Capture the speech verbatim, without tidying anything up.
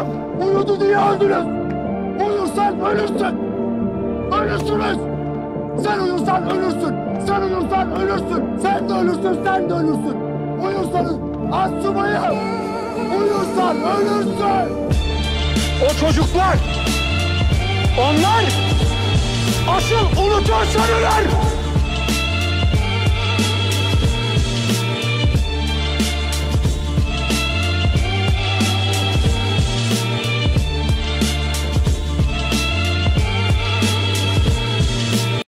Adam uyudu diye öldünüz. Uyursan ölürsün. Ölürsünüz. Sen uyursan ölürsün. Sen uyursan ölürsün. Sen de ölürsün, sen de ölürsün. Uyursanız astsubayım. Uyursan ölürsün. O çocuklar, onlar asıl unutursan öler.